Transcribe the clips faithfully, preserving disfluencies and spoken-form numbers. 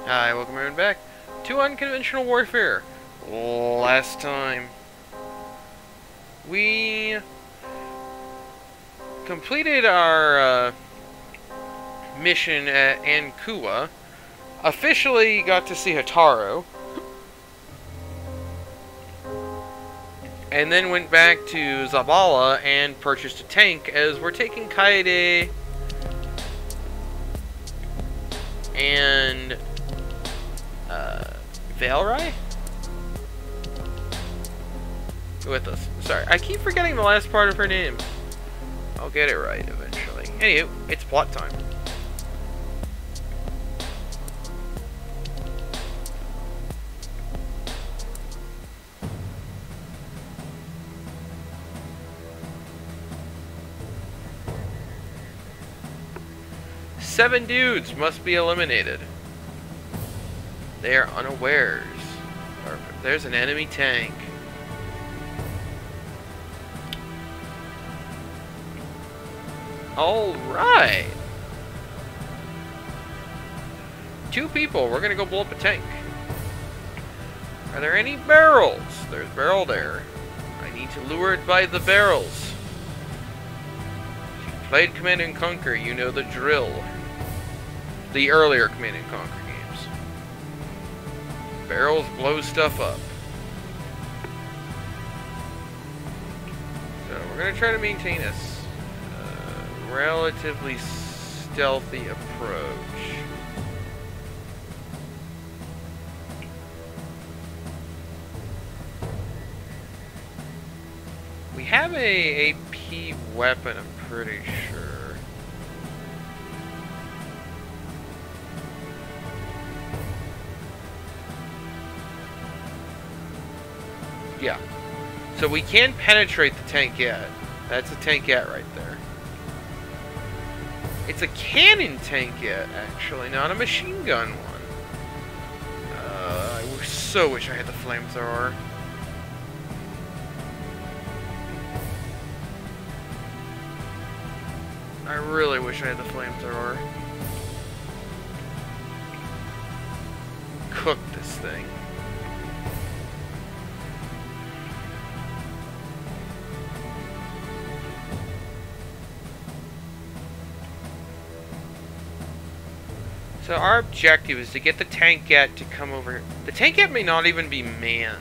Hi, welcome everyone back to Unconventional Warfare. Last time, we completed our uh, mission at Ankuwa, officially got to see Hataro, and then went back to Zabala and purchased a tank as we're taking Kaede and uh, Valrai with us. Sorry, I keep forgetting the last part of her name. I'll get it right eventually. Anywho, it's plot time. Seven dudes must be eliminated. They are unawares. There's an enemy tank. Alright. Two people. We're gonna go blow up a tank. Are there any barrels? There's a barrel there. I need to lure it by the barrels. If you've played Command and Conquer, you know the drill. The earlier Command and Conquer games. Barrels blow stuff up. So we're going to try to maintain a uh, relatively stealthy approach. We have a A P weapon, I'm pretty sure. Yeah. So we can penetrate the tankette. That's a tankette right there. It's a cannon tankette, actually, not a machine gun one. Uh, I so wish I had the flamethrower. I really wish I had the flamethrower. Cook this thing. So our objective is to get the tankette to come over. The tankette may not even be manned.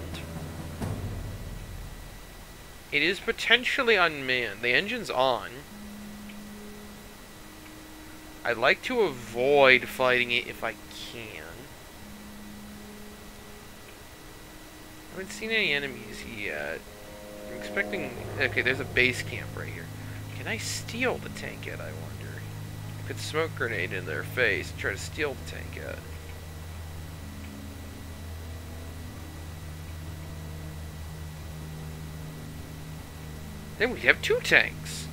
It is potentially unmanned. The engine's on. I'd like to avoid fighting it if I can. I haven't seen any enemies yet. I'm expecting... Okay, there's a base camp right here. Can I steal the tankette, I wonder? I could smoke grenade in their face and try to steal the tankette. Then we have two tanks.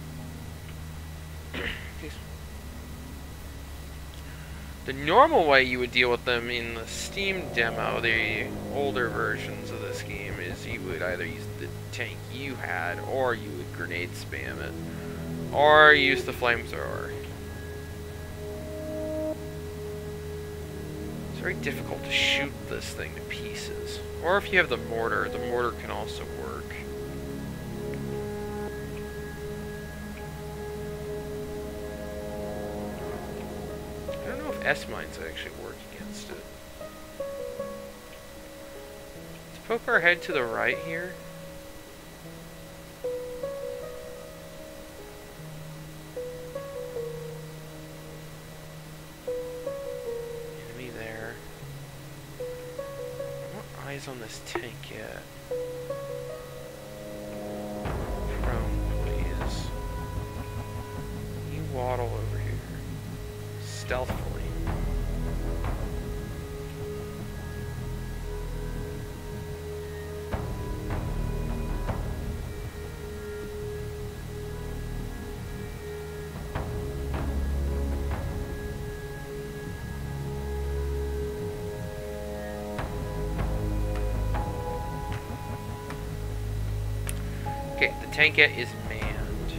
The normal way you would deal with them in the Steam demo, the older versions of this game, is you would either use the tank you had, or you would grenade spam it, or use the flamethrower. It's very difficult to shoot this thing to pieces. Or if you have the mortar, the mortar can also work. I don't know if S-mines actually work against it. Let's poke our head to the right here. On this tank yet. Prone, please. You waddle over here. Stealthily. Okay, the tankette is manned.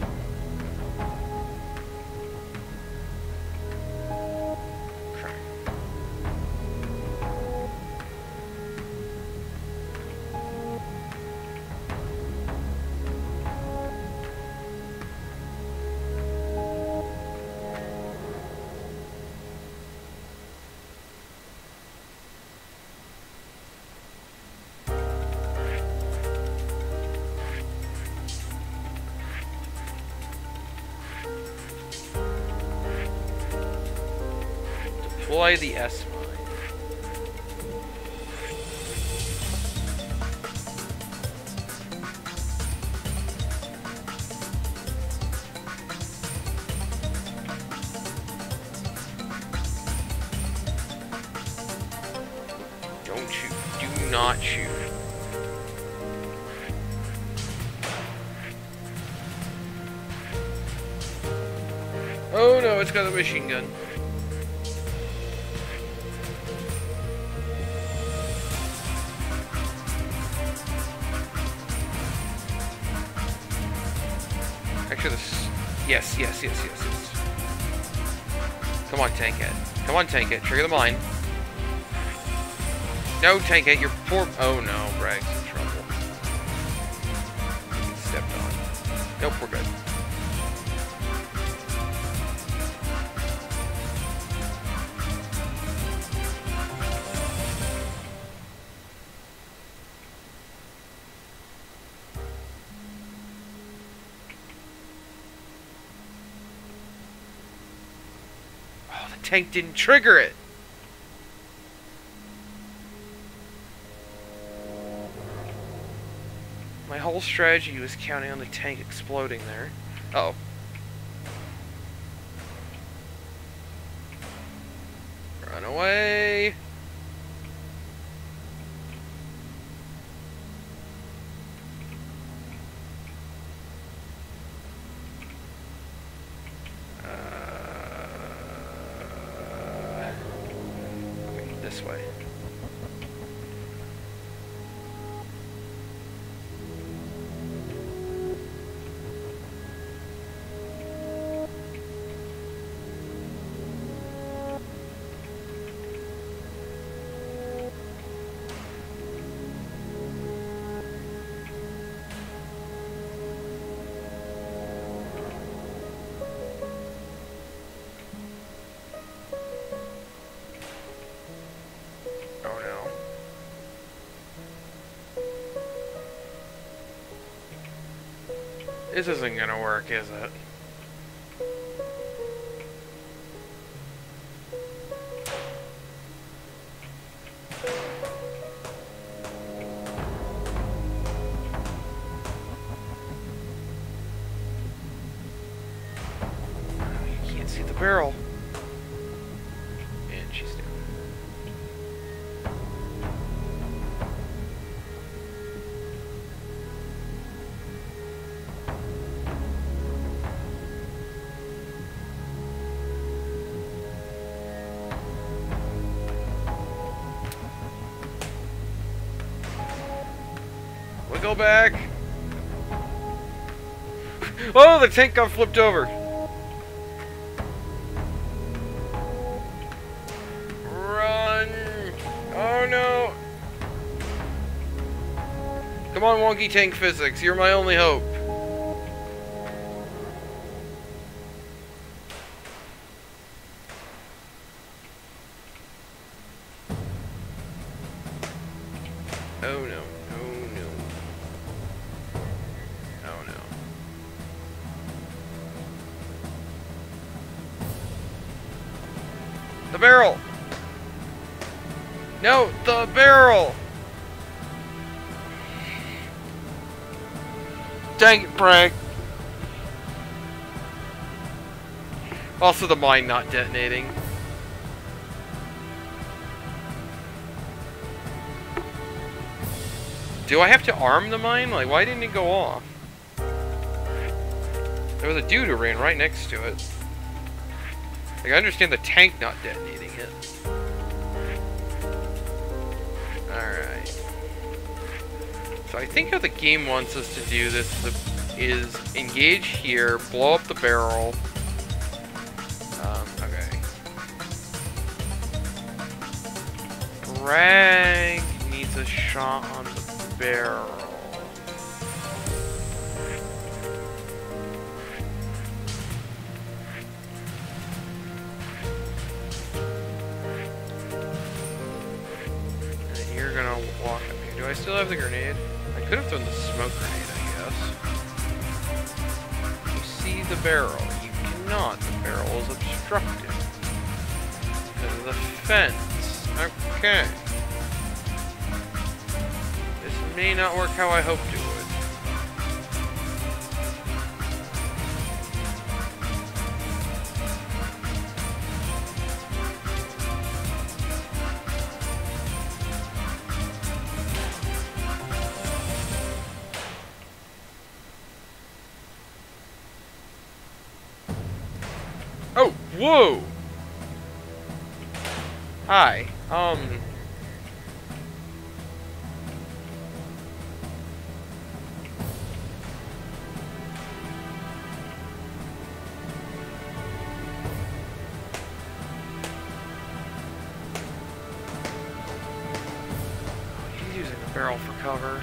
deploy the S mine. Don't shoot. Do not shoot. Oh no, it's got a machine gun. Actually, this... Yes, yes, yes, yes, yes. Come on, tank it. Come on, tank it. Trigger the mine. No, tank it. You're poor... Oh no, Bragg's in trouble. He stepped on. Nope, we're good. Tank didn't trigger it. My whole strategy was counting on the tank exploding there. Uh oh. Run away. This way. This isn't gonna work, is it? You can't see the barrel. And she's down. Go back. Oh, the tank got flipped over. Run. Oh no. Come on, wonky tank physics. You're my only hope. Oh no. The barrel! No, the barrel! Dang it, Bragg! Also the mine not detonating. Do I have to arm the mine? Like, why didn't it go off? There was a dude who ran right next to it. Like, I understand the tank not detonating it. Alright. So I think how the game wants us to do this is engage here, blow up the barrel. Um, okay. Bragg needs a shot on the barrel. You're gonna walk up here. Do I still have the grenade? I could have thrown the smoke grenade, I guess. You see the barrel. You cannot. The barrel is obstructed. Because the fence. Okay. This may not work how I hoped it would. Oh, whoa! Hi, um... he's using the barrel for cover.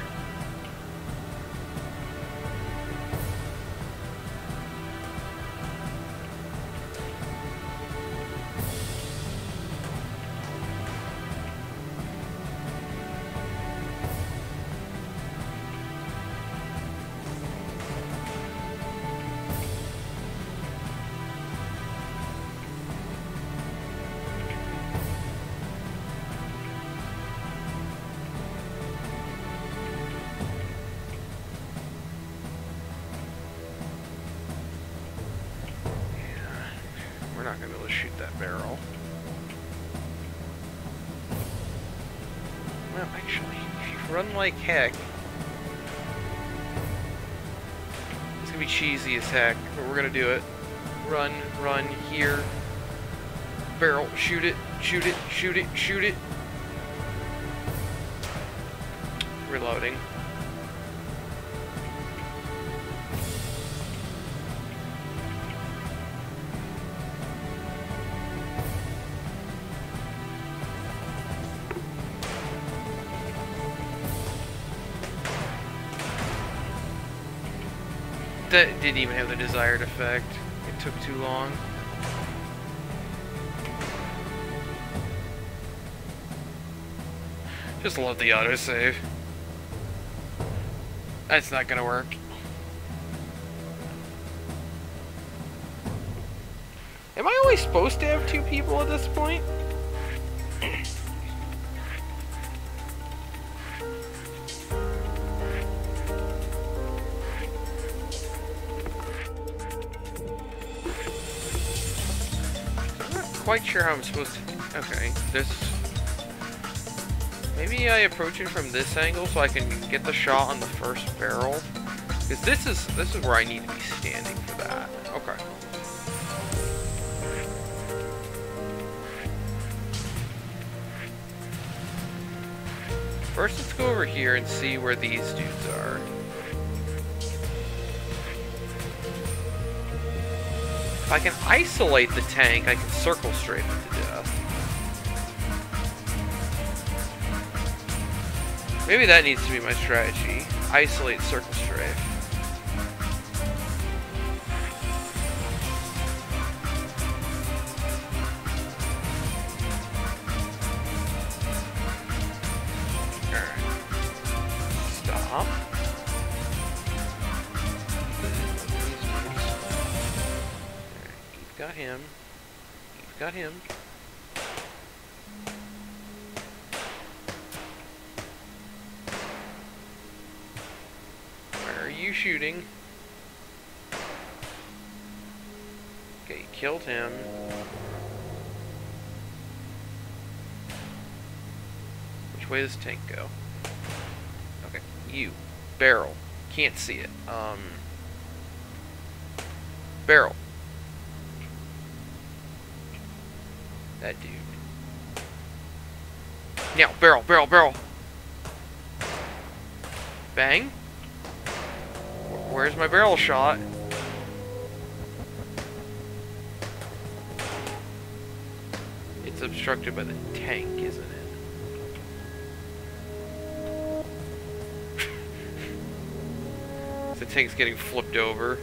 Not gonna be able to shoot that barrel. Well, actually, if you run like heck, it's gonna be cheesy as heck, but we're gonna do it. Run, run, here. Barrel, shoot it, shoot it, shoot it, shoot it. Reloading. That didn't even have the desired effect. It took too long. Just love the autosave. That's not gonna work. Am I always supposed to have two people at this point? Quite sure how I'm supposed to. Okay, this. Maybe I approach it from this angle so I can get the shot on the first barrel. Because this is this is where I need to be standing for that. Okay. First, let's go over here and see where these dudes are. If I can isolate the tank, I can circle strafe it to death. Maybe that needs to be my strategy. Isolate circle strafe. Alright. Stop. Got him. You've got him. Where are you shooting? Okay, you killed him. Which way does the tank go? Okay, you. Barrel. Can't see it. Um... Barrel. That dude. Now, barrel, barrel, barrel. Bang. Where's my barrel shot? It's obstructed by the tank, isn't it? The tank's getting flipped over.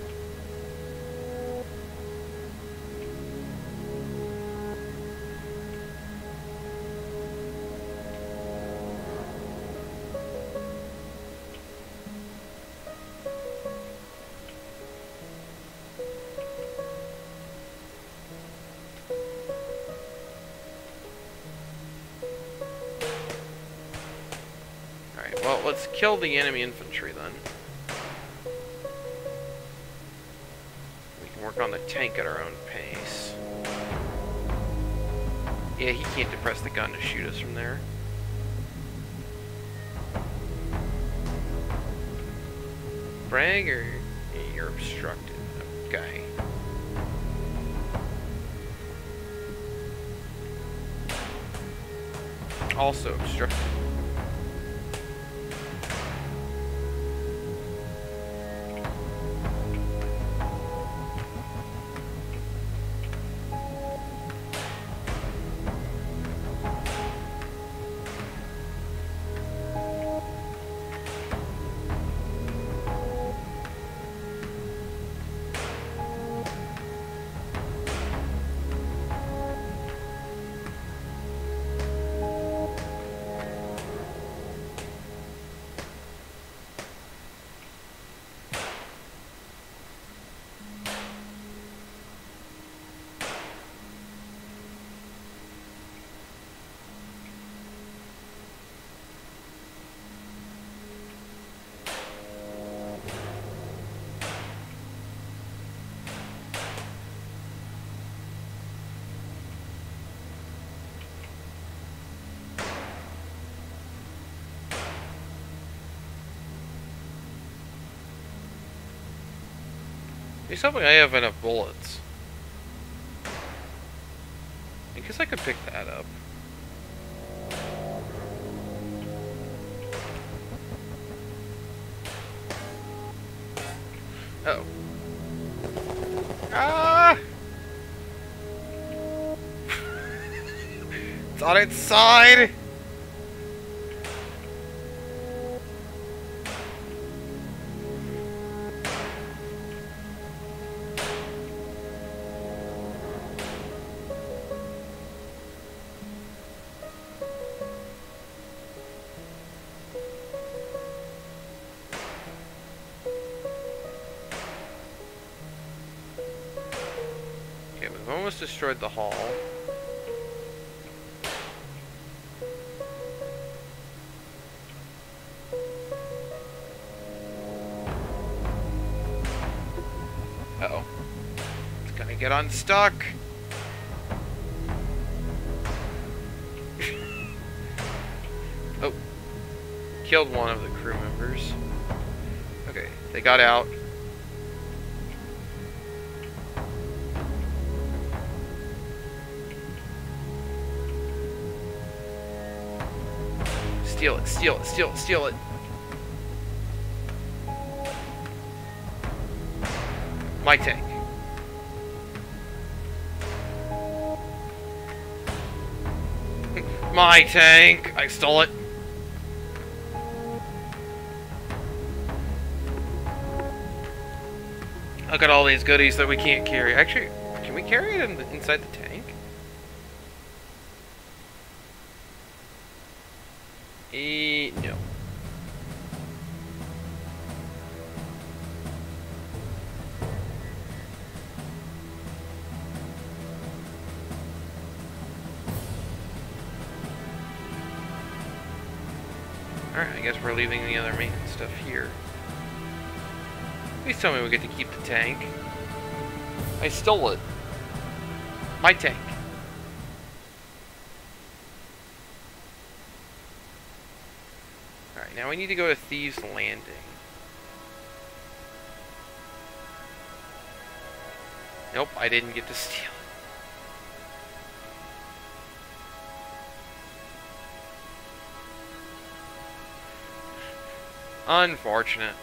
Well, let's kill the enemy infantry then. We can work on the tank at our own pace. Yeah, he can't depress the gun to shoot us from there. Brag, or you're obstructed? Okay. Also obstructed. He's hoping I have enough bullets. I guess I could pick that up. Uh oh. Ah! It's on its side! We've almost destroyed the hall. Uh-oh. It's gonna get unstuck. Oh. Killed one of the crew members. Okay, they got out. Steal it, steal it, steal it, steal it. My tank. My tank! I stole it. Look at all these goodies that we can't carry. Actually, can we carry it in the, inside the tank? E no. Alright, I guess we're leaving the other main stuff here. Please tell me we get to keep the tank. I stole it. My tank. Alright, now we need to go to Thieves Landing. Nope, I didn't get to steal it. Unfortunate.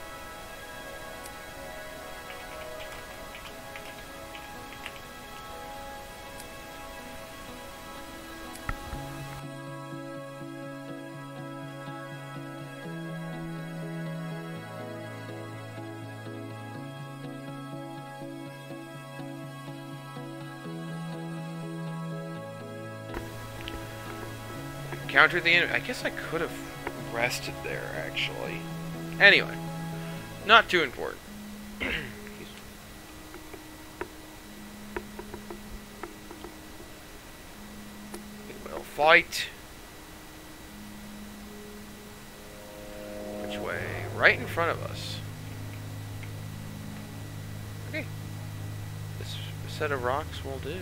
Counter the enemy. I guess I could have rested there, actually. Anyway, not too important. We will fight. right in front of us. Okay. This set of rocks will do.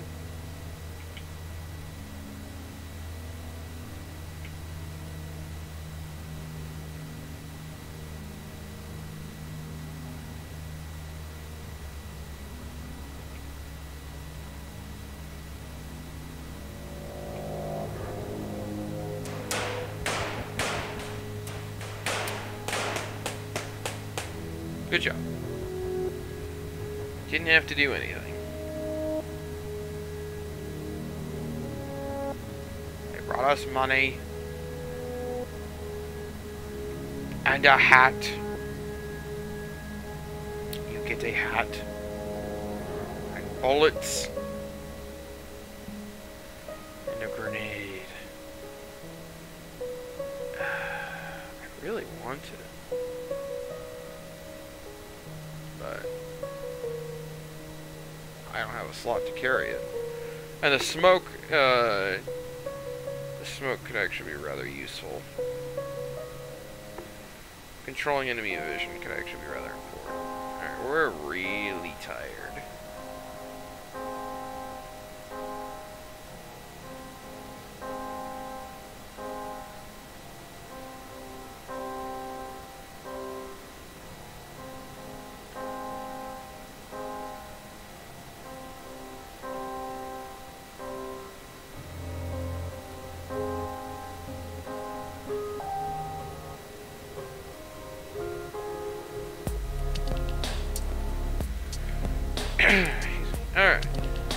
Good job. Didn't have to do anything. They brought us money. And a hat. You get a hat. And bullets. And a grenade. I really wanted it. But I don't have a slot to carry it. And the smoke, uh, the smoke could actually be rather useful. Controlling enemy vision could actually be rather important. Alright, we're really tired. Alright.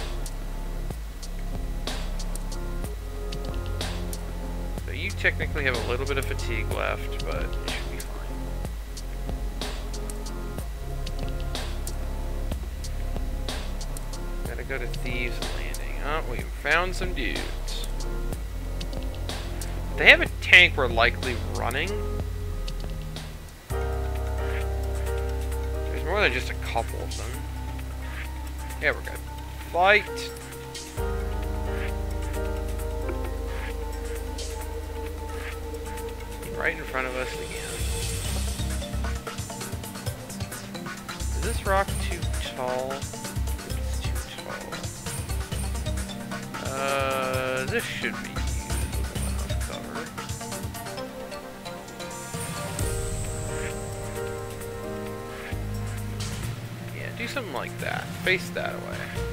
So you technically have a little bit of fatigue left, but it should be fine. Gotta go to Thieves Landing. Oh, we found some dudes. If they have a tank we're likely running. There's more than just a couple of them. Yeah, we're good. Fight! Right in front of us again. Is this rock too tall? It's too tall. Uh, this should be usable enough cover. Yeah, do something like that. Face that away.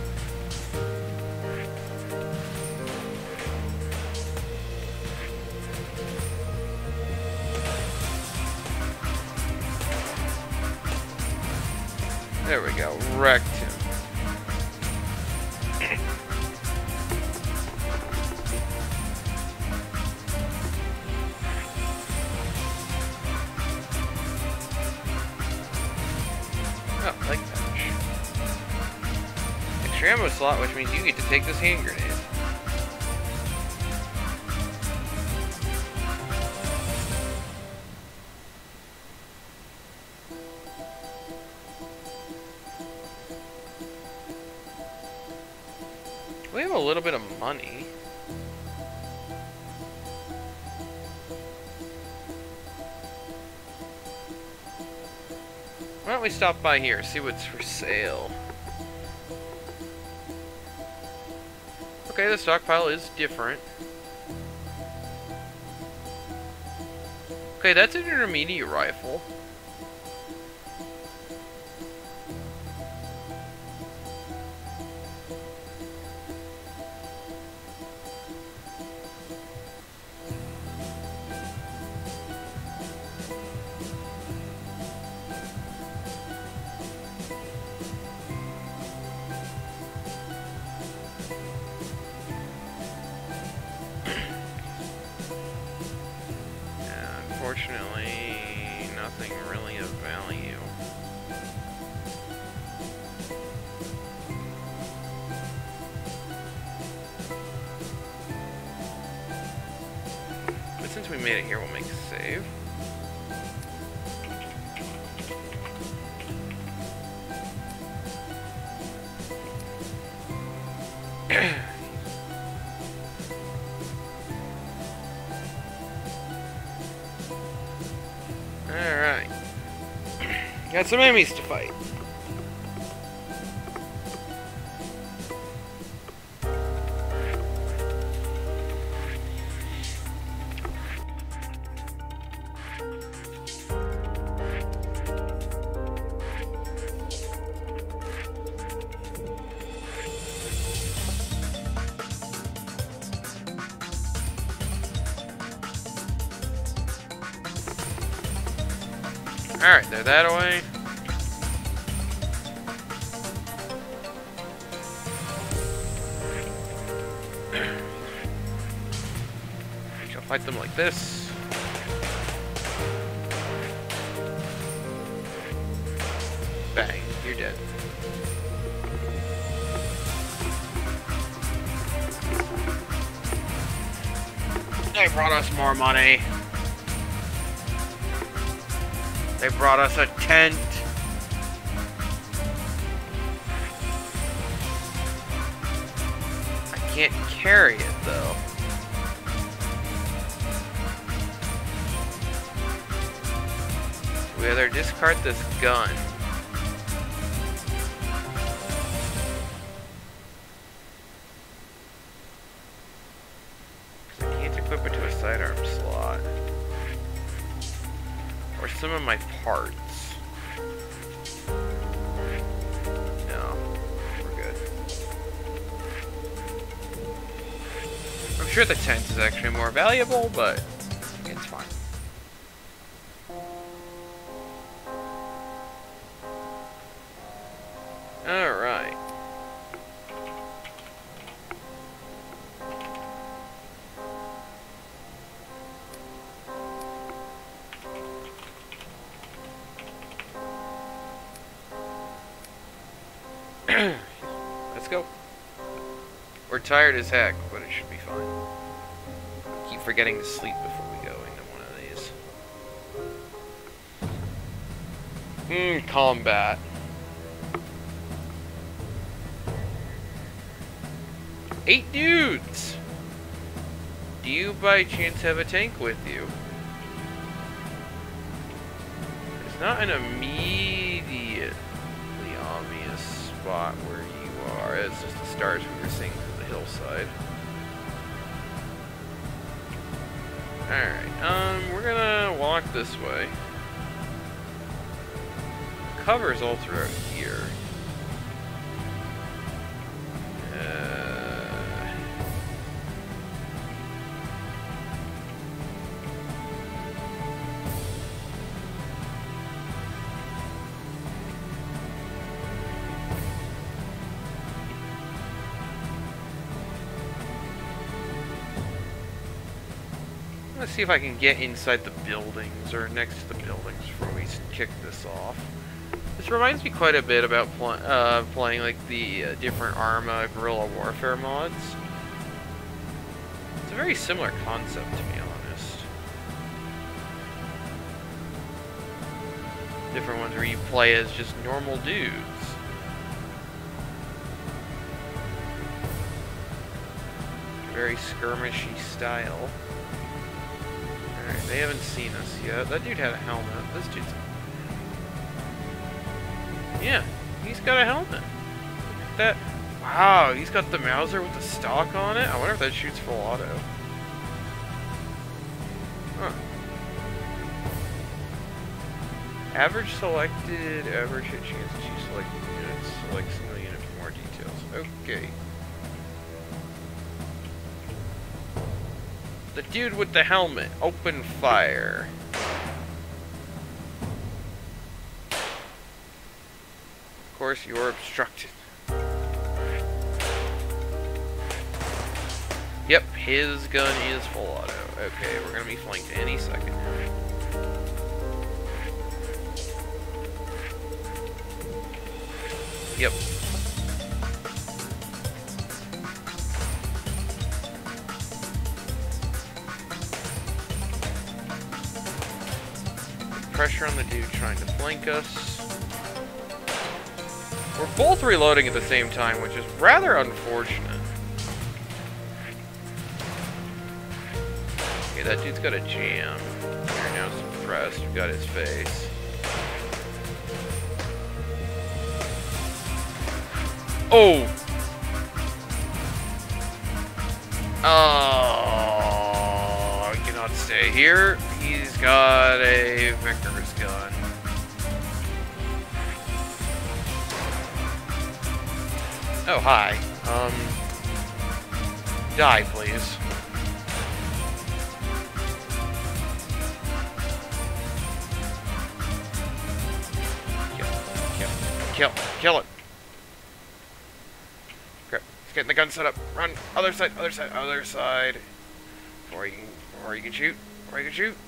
There we go. Wrecked him. Oh, like that. Extra ammo slot, which means you get to take this hand grenade. We have a little bit of money. Why don't we stop by here, see what's for sale? Okay, the stockpile is different. Okay, that's an intermediate rifle. Unfortunately, nothing really of value. But since we made it here, we'll make a save. Alright. Got some enemies to fight. Alright, they're that away. Shall fight them like this. Bang, you're dead. They brought us more money. They brought us a tent. I can't carry it though. We either discard this gun. I can't equip it to a sidearm slot. Or some of my parts. No, we're good. I'm sure the tent is actually more valuable, but it's fine. Alright. Let's go. We're tired as heck, but it should be fine. Keep forgetting to sleep before we go into one of these. Hmm, combat. Eight dudes! Do you by chance have a tank with you? It's not an immediately obvious spot where you are. It's just the stars we were seeing from the hillside. Alright, um, we're gonna walk this way. Cover's all throughout here. Let's see if I can get inside the buildings, or next to the buildings, before we kick this off. This reminds me quite a bit about pl uh, playing like the uh, different Arma guerrilla warfare mods. It's a very similar concept, to be honest. Different ones where you play as just normal dudes. Very skirmishy style. Alright, they haven't seen us yet. That dude had a helmet. This dude's... Yeah, he's got a helmet. Look at that. Wow, he's got the Mauser with the stock on it. I wonder if that shoots full auto. Huh. Average selected, average hit chance to choose selected units. Select single unit for more details. Okay. The dude with the helmet. Open fire. Of course, you're obstructed. Yep, his gun is full auto. Okay, we're gonna be flanked any second now. Yep. Pressure on the dude trying to flank us. We're both reloading at the same time, which is rather unfortunate. Okay, that dude's got a jam. We're now suppressed. We've got his face. Oh! Oh, I cannot stay here. He's got a Vickers gun. Oh, hi. Um, die, please. Kill, kill, kill, kill it. Crap, he's getting the gun set up. Run, other side, other side, other side. Before you can, before you can shoot, before you can shoot.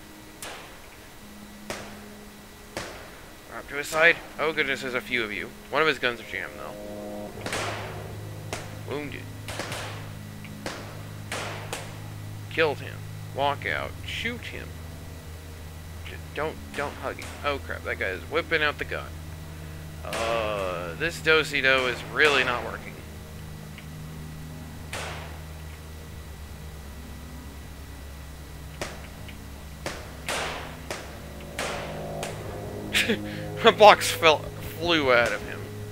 Up to his side. Oh goodness, there's a few of you. One of his guns are jammed though. Wounded. Killed him. Walk out. Shoot him. Just don't, don't hug him. Oh crap, that guy is whipping out the gun. Uh, this do-si-do is really not working. A box fell, flew out of him.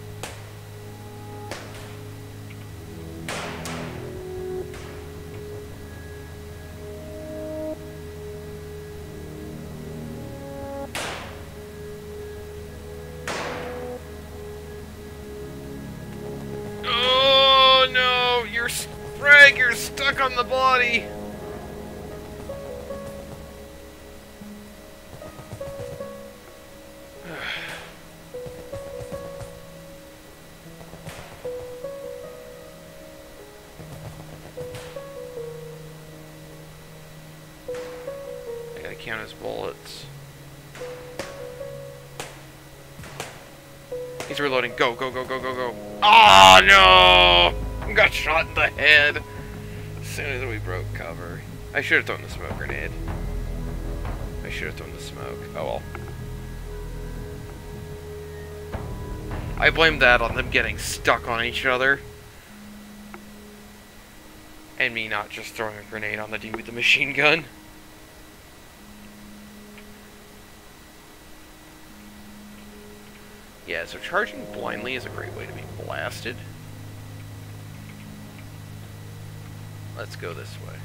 Oh no! You're Frank. You're stuck on the body. Count his bullets. He's reloading. Go, go, go, go, go, go. Oh no! Got shot in the head as soon as we broke cover. I should have thrown the smoke grenade. I should have thrown the smoke. Oh well. I blame that on them getting stuck on each other. And me not just throwing a grenade on the dude with the machine gun. Yeah, so charging blindly is a great way to be blasted. Let's go this way.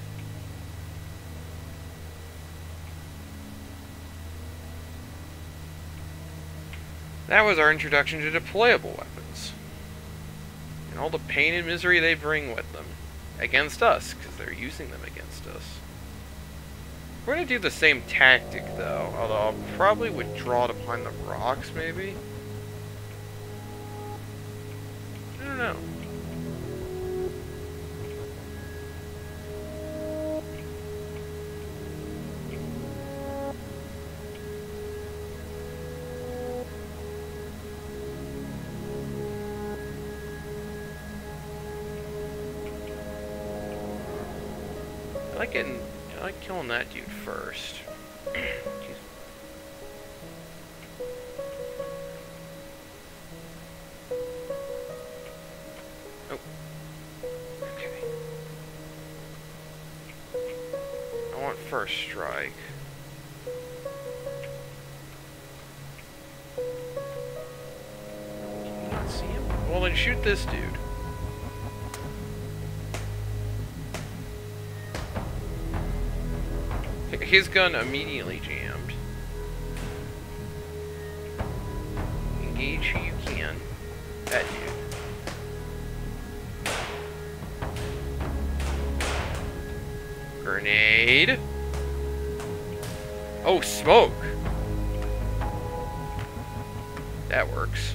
That was our introduction to deployable weapons. And all the pain and misery they bring with them. Against us, because they're using them against us. We're going to do the same tactic, though. Although I'll probably withdraw to behind the rocks, maybe? I don't know. I like getting, I like killing that dude first. Oh. Okay. I want first strike. Can you not see him? Well, then shoot this dude. His gun immediately jammed. Engage who you can. That dude. Grenade. Oh, smoke. That works.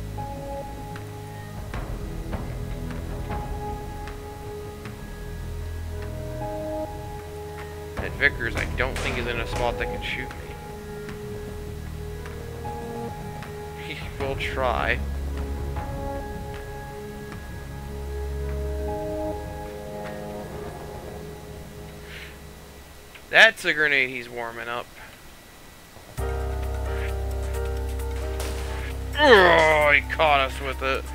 That Vickers, I don't think is in a spot that can shoot me. He will try. That's a grenade he's warming up. Oh, he caught us with it.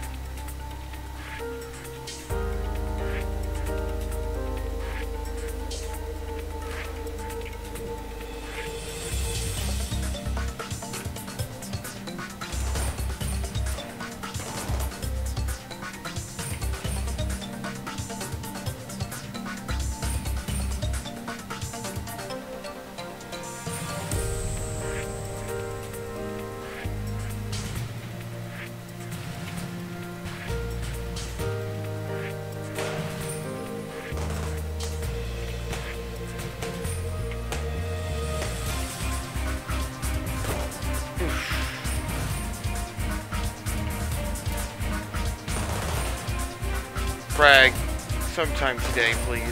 frag sometime today, please.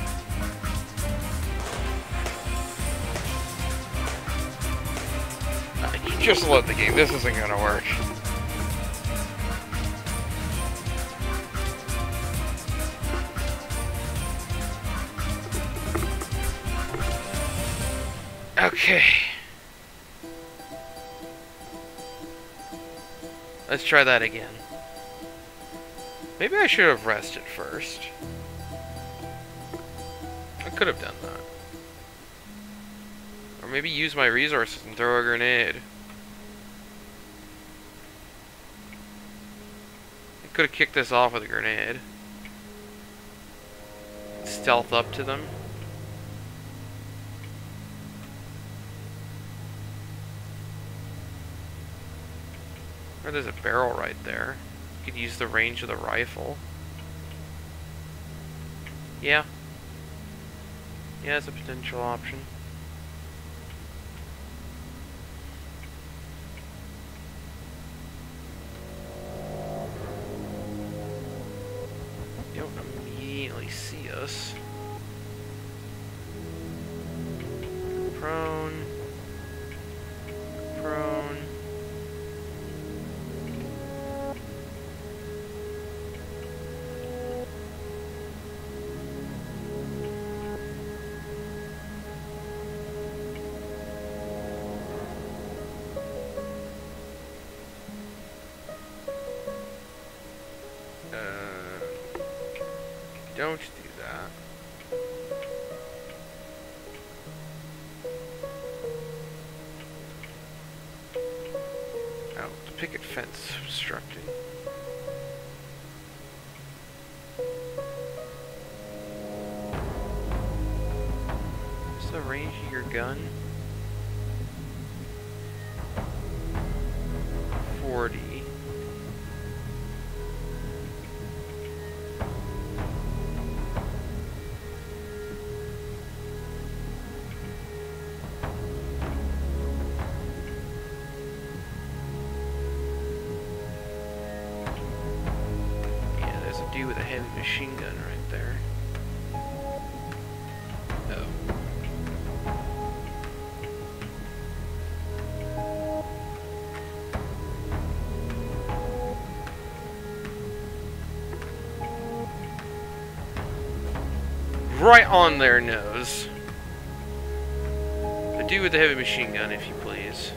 Uh, just load the game. This isn't gonna work. Okay. Let's try that again. Maybe I should have rested first. I could have done that. Or maybe use my resources and throw a grenade. I could have kicked this off with a grenade. Stealth up to them. Or there's a barrel right there. You could use the range of the rifle. Yeah. Yeah, it's a potential option. They don't immediately see us. Prone. Prone. Don't do that. Oh, the picket fence obstructing. What's the range of your gun? forty. Dude with a heavy machine gun right there. Oh. Right on their nose. The dude with the heavy machine gun, if you please.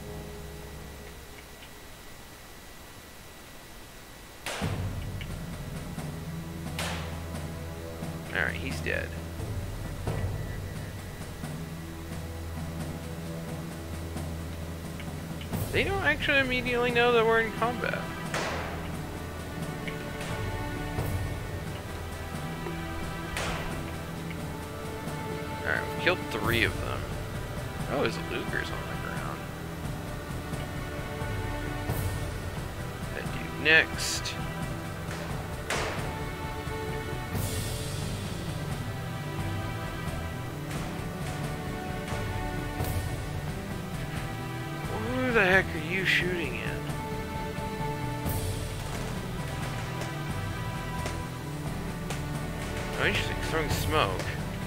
Alright, he's dead. They don't actually immediately know that we're in combat. Alright, we killed three of them. Oh, there's Lugers on the ground. That dude next. Who the heck are you shooting at? Oh, interesting. Throwing smoke.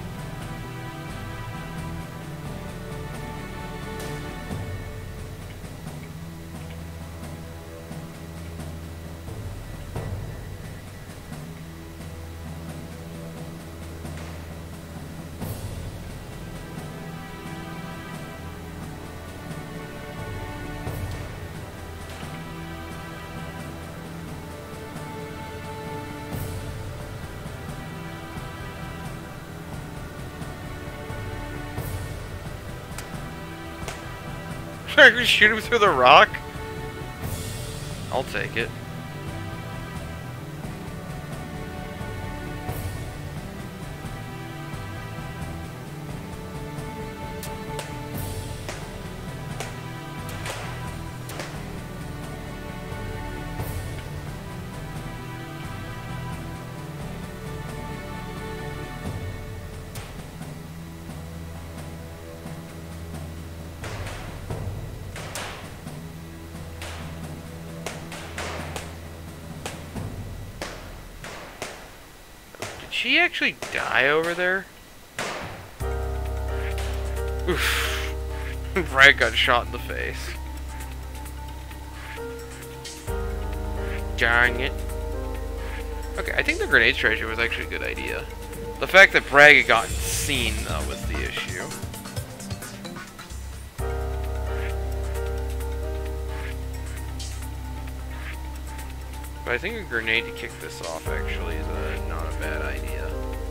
Should I just shoot him through the rock? I'll take it. she actually die over there? Oof. Bragg got shot in the face. Dang it. Okay, I think the grenade strategy was actually a good idea. The fact that Bragg had gotten seen, though, was the issue. But I think a grenade to kick this off actually is a, not a bad idea.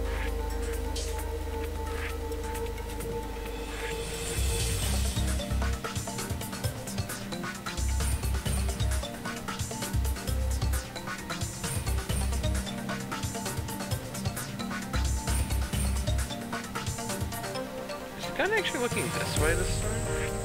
Is the gun actually looking this way this time?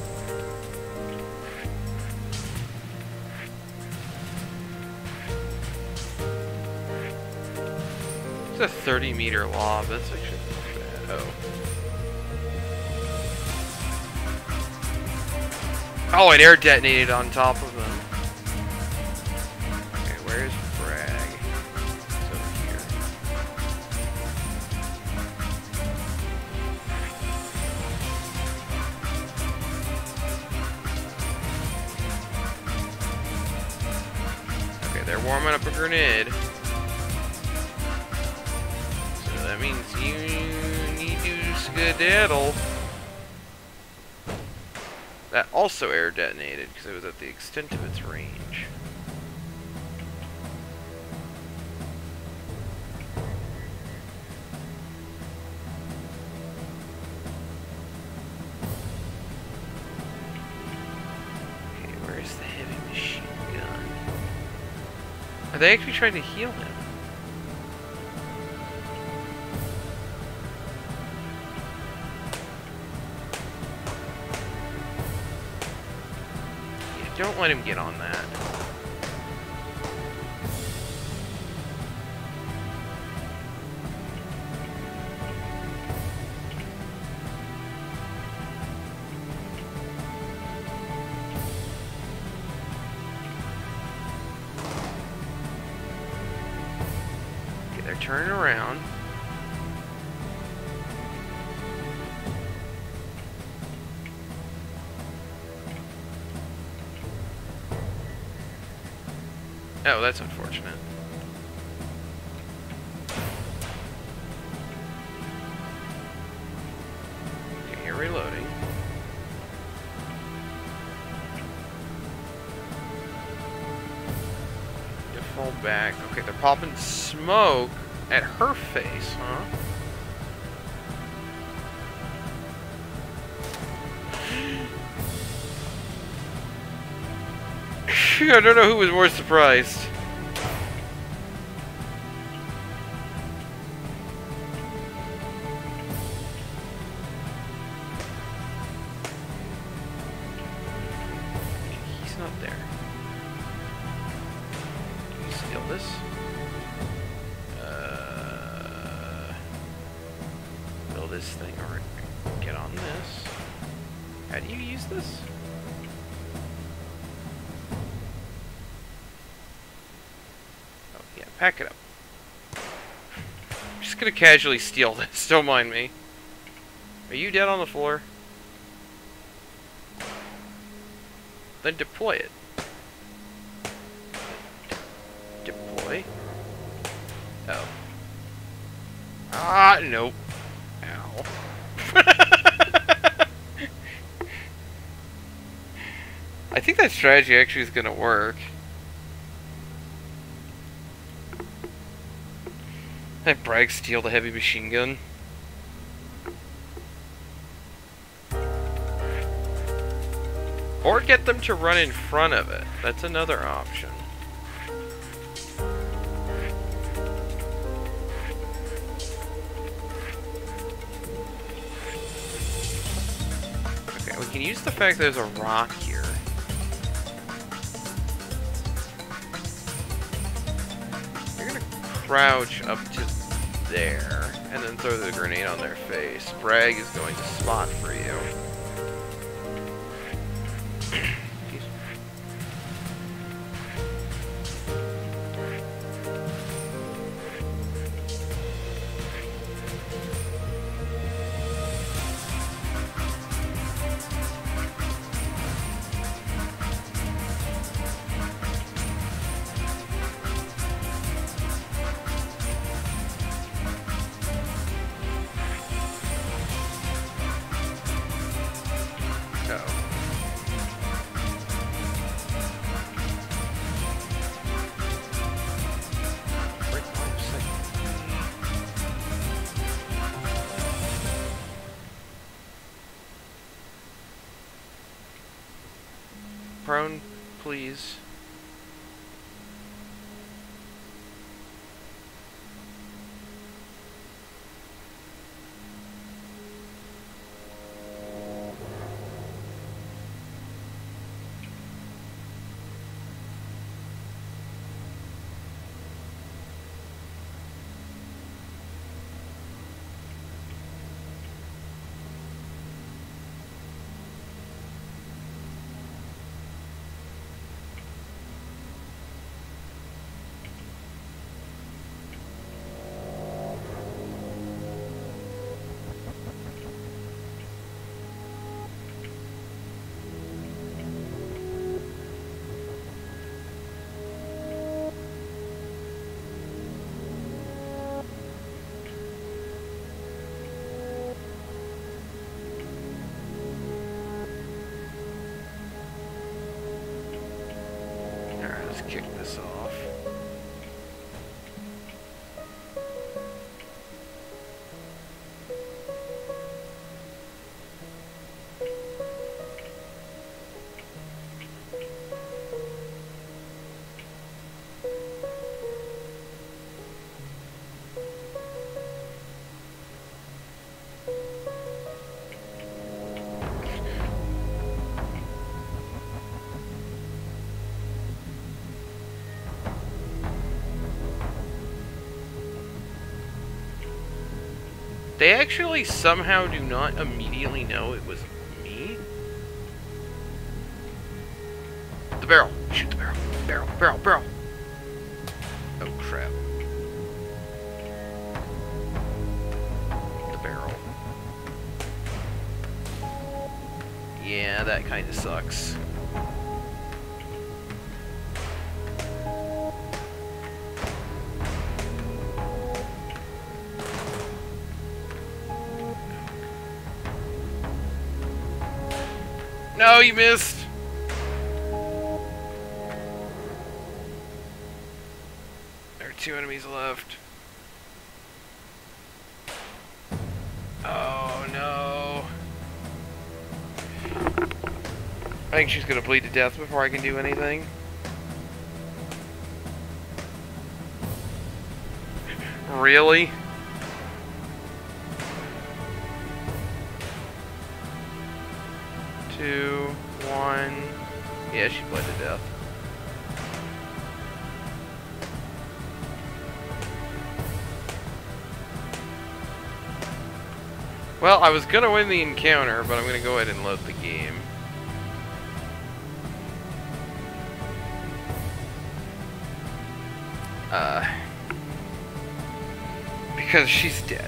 It's a thirty meter lob, that's actually not bad. Oh. Oh, it air detonated on top of them. Okay, where's Bragg? It's over here. Okay, they're warming up a grenade. That means you need to skedaddle. That also air detonated because it was at the extent of its range. Okay, where's the heavy machine gun? Are they actually trying to heal him? Don't let him get on that. Okay, they're turning around. Oh, that's unfortunate. Okay, you're reloading. To fall back. Okay, they're popping smoke at her face, huh? I don't know who was more surprised. He's not there. Can you steal this? Uh, build this thing or get on this. How do you use this? Pack it up. I'm just gonna casually steal this, don't mind me. Are you dead on the floor? Then deploy it. Deploy? Oh. Ah, nope. Ow. I think that strategy actually is gonna work. Let Bragg steal the heavy machine gun. Or get them to run in front of it. That's another option. Okay, we can use the fact there's a rock here. You're gonna crouch up to there, and then throw the grenade on their face. Bragg is going to spot for you. prone, please. Kick this off. They actually somehow do not immediately know it was me. The barrel. Shoot the barrel. Barrel, barrel, barrel. Oh, crap. The barrel. Yeah, that kind of sucks. No, you missed. There are two enemies left. Oh no. I think she's gonna bleed to death before I can do anything. Really? Two, one. Yeah, she bled to death. Well, I was gonna win the encounter, but I'm gonna go ahead and load the game. Uh, because she's dead.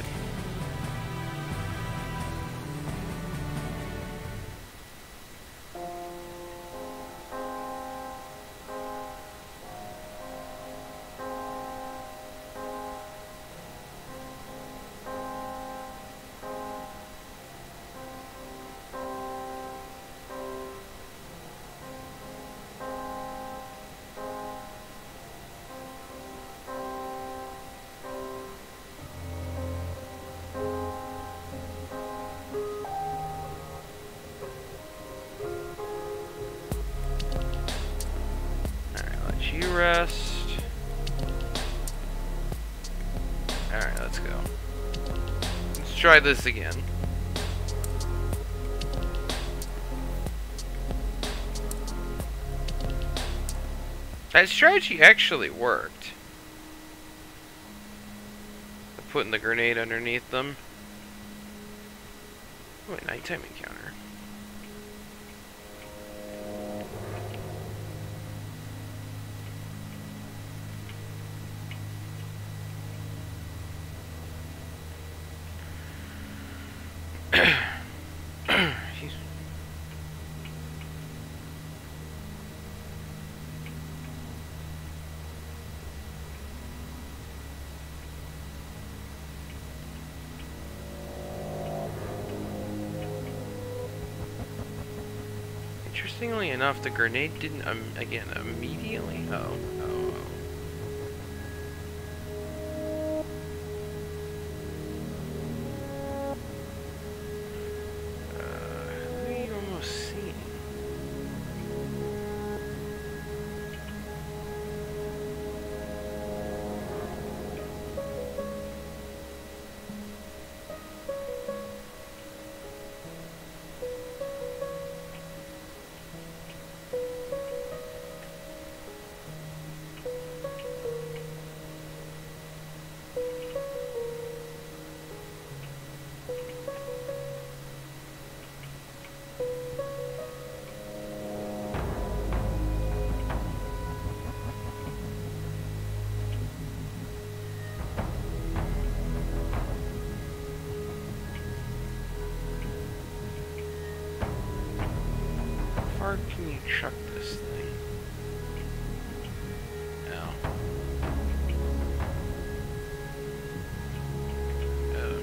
You rest. Alright, let's go. Let's try this again. That strategy actually worked. Putting the grenade underneath them. Oh, a nighttime encounter. Interestingly enough, the grenade didn't, um, again, immediately... Oh, oh, oh. Uh, who are you almost seeing? far can you chuck this thing? No. Oh.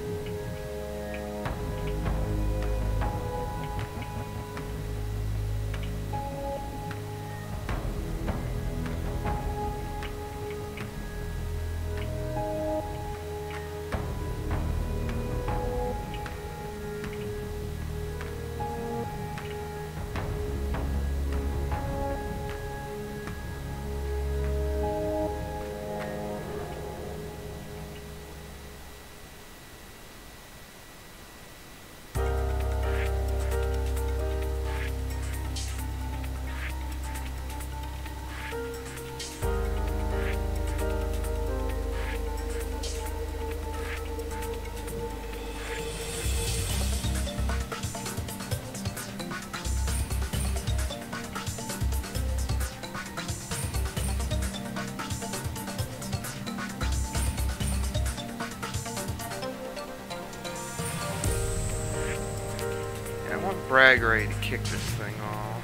Brag ready to kick this thing off.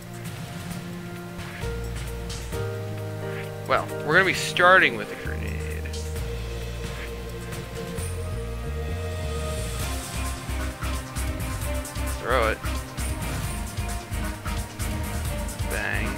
Well, we're going to be starting with a grenade. Throw it. Bang.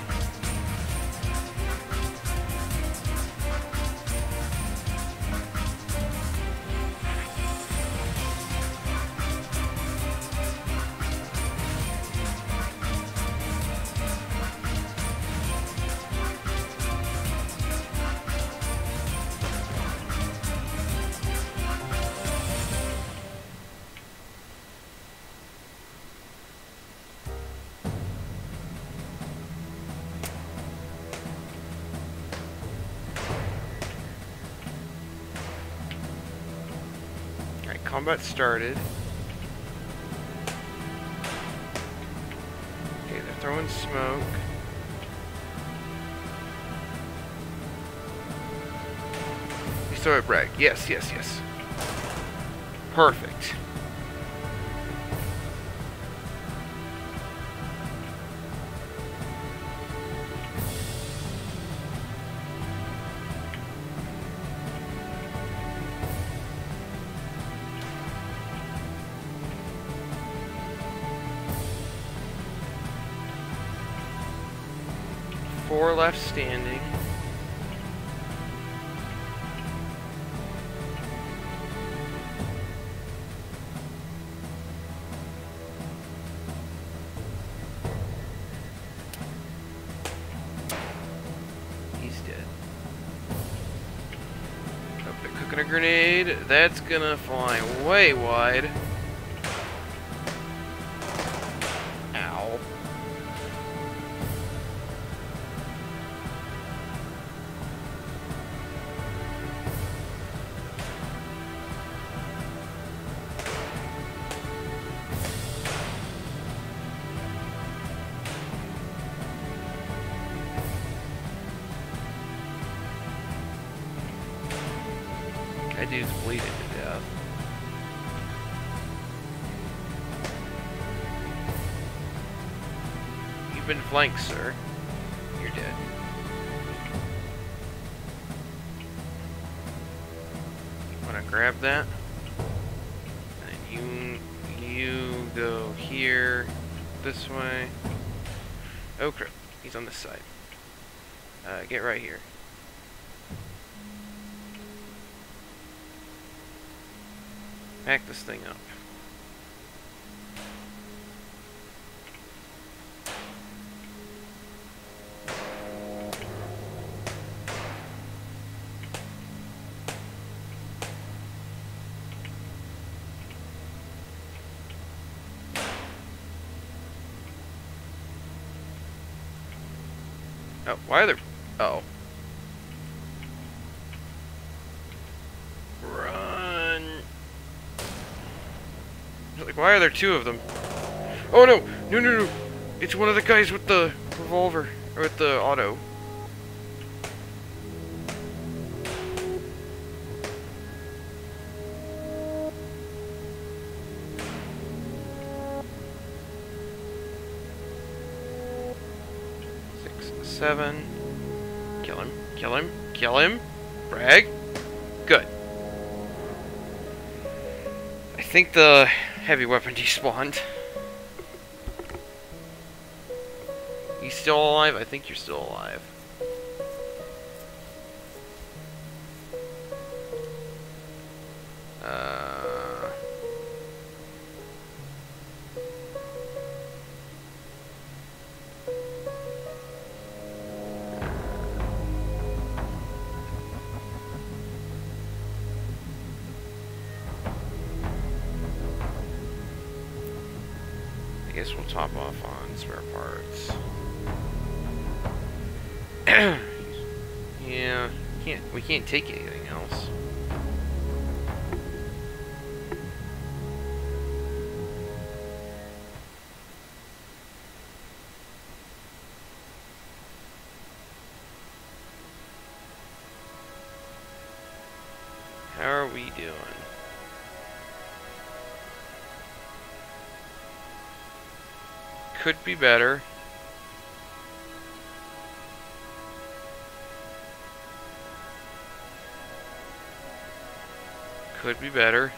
Combat started. Okay, they're throwing smoke. You throw it, Bragg. Yes, yes, yes. Perfect. Four left standing. He's dead. Oh, they're cooking a grenade. That's gonna fly way wide. Ow. That dude's bleeding to death. You've been flanked, sir. You're dead. You wanna grab that? And you you go here, this way. Oh crap, he's on this side. Uh, get right here. Pack this thing up. Oh, why are there... Oh. Run! Like, why are there two of them? Oh no! No, no, no! It's one of the guys with the revolver. Or with the auto. seven. Kill him. Kill him. Kill him. Brag. Good. I think the heavy weapon despawned. He's still alive? I think you're still alive. Uh... I guess we'll top off on spare parts. Yeah, can't we can't take anything else. How are we doing? Could be better. Could be better.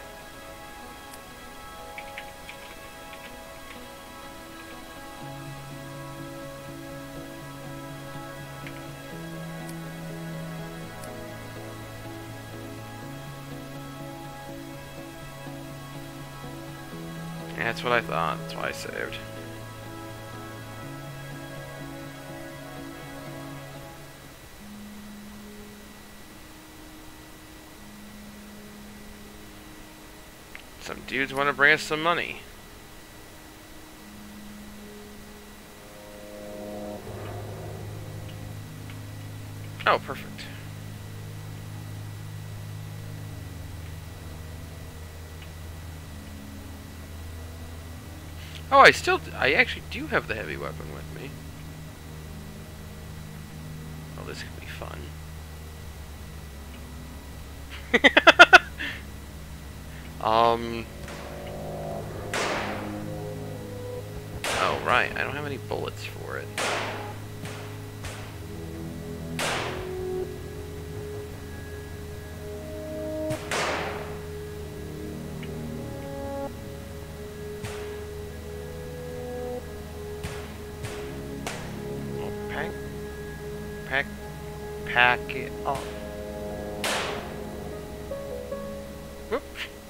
Yeah, that's what I thought. That's why I saved. Some dudes want to bring us some money. Oh, perfect. Oh, I still... I actually do have the heavy weapon with me. Oh, this could be fun. Um. Oh, right. I don't have any bullets for it. Oh, pack. Pack. Pack it up. Whoop.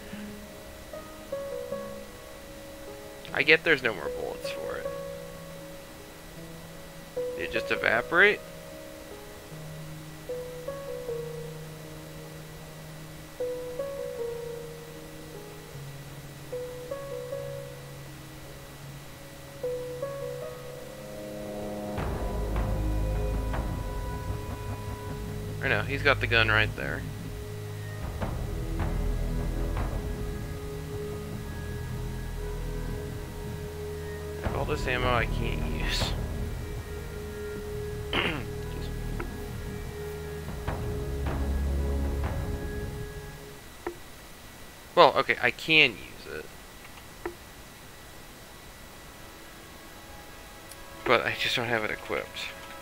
I get there's no more bullets for it. Did it just evaporate? Or no, he's got the gun right there. All this ammo I can't use. Well, okay, I can use it. But I just don't have it equipped.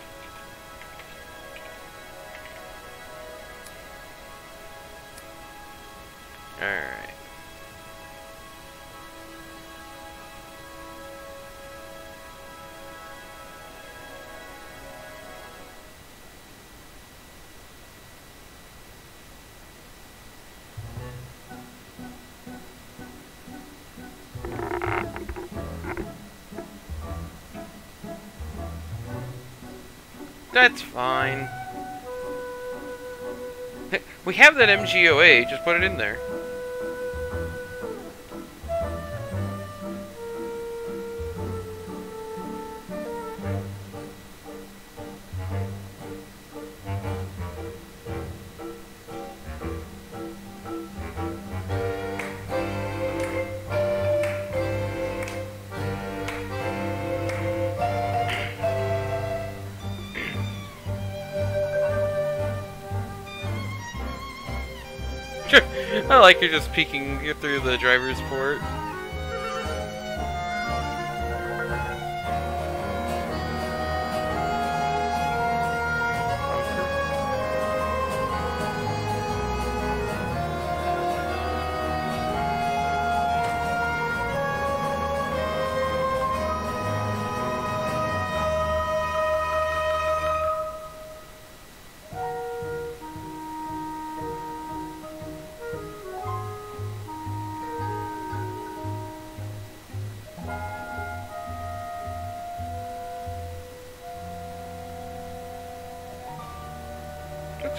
Alright. That's fine. We have that M G O A, just put it in there. I like you're just peeking through the driver's port.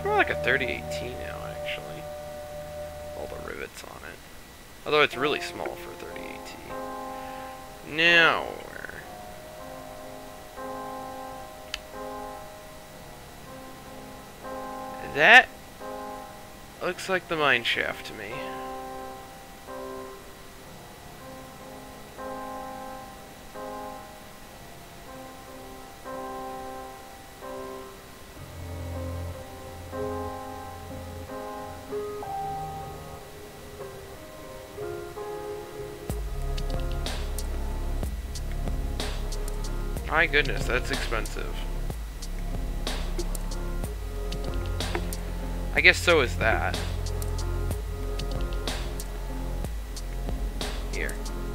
It's more like a thirty-eight T now, actually. All the rivets on it. Although it's really small for thirty-eight T. Now, where? That looks like the mine shaft to me. My goodness, that's expensive. I guess so is that. Here.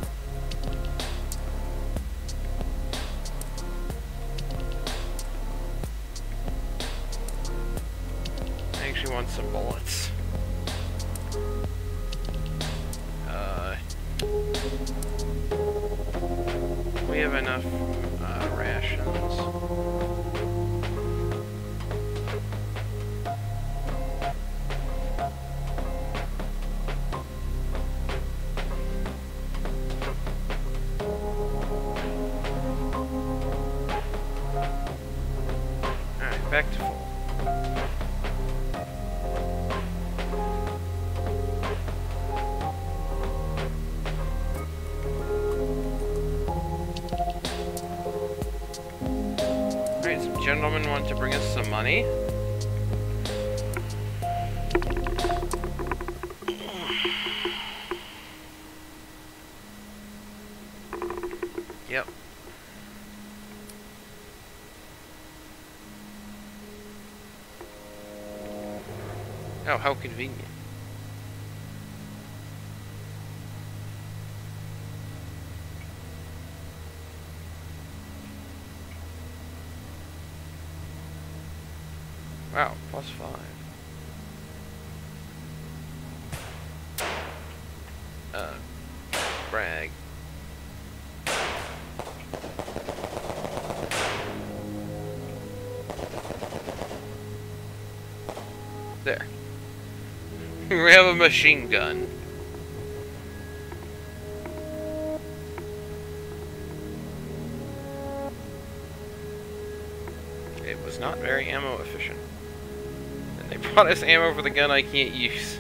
I actually want some bullets. Uh, we have enough uh, rations. Alright, back to full. Alright, some gentlemen want to bring us some money. Yep. Oh, how convenient. Wow, plus five. Uh, brag. There. We have a machine gun. It was not very ammo efficient. And they brought us ammo for the gun I can't use.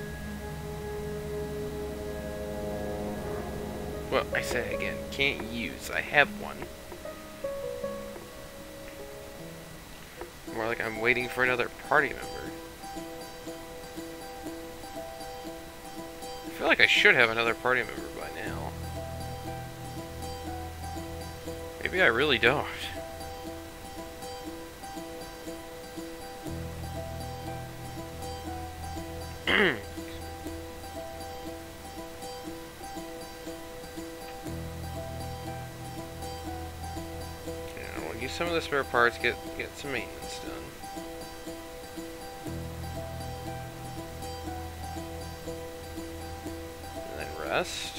Well, I say again, can't use. I have one. More like I'm waiting for another party member. I feel like I should have another party member by now. Maybe I really don't. Yeah, we'll use some of the spare parts, get get some maintenance done. Rest.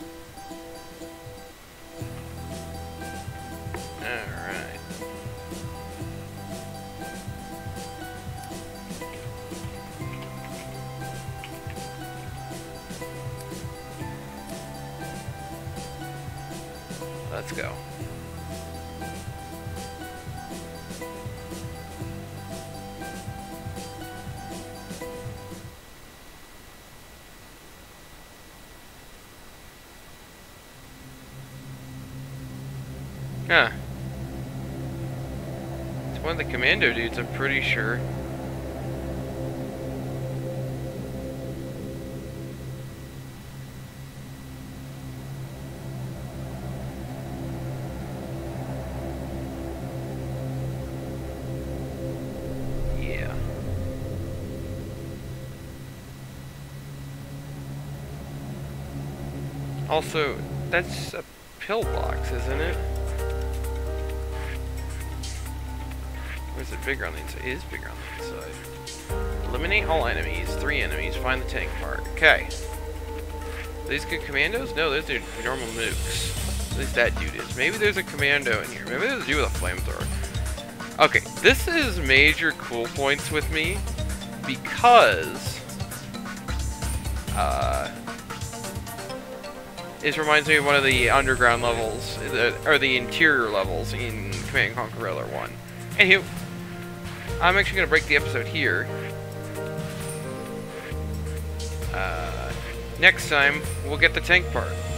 Alright. Let's go. Huh. It's one of the commando dudes, I'm pretty sure. Yeah. Also, that's a pillbox, isn't it? Or is it bigger on the inside? It is bigger on the inside. Eliminate all enemies. Three enemies. Find the tank part. Okay. Are these good commandos? No, those are normal nukes. At least that dude is. Maybe there's a commando in here. Maybe there's a dude with a flamethrower. Okay, this is major cool points with me. because uh, this reminds me of one of the underground levels, or the interior levels in Command and Conquer L R one. Anywho, I'm actually going to break the episode here. Uh, next time, we'll get the tank part.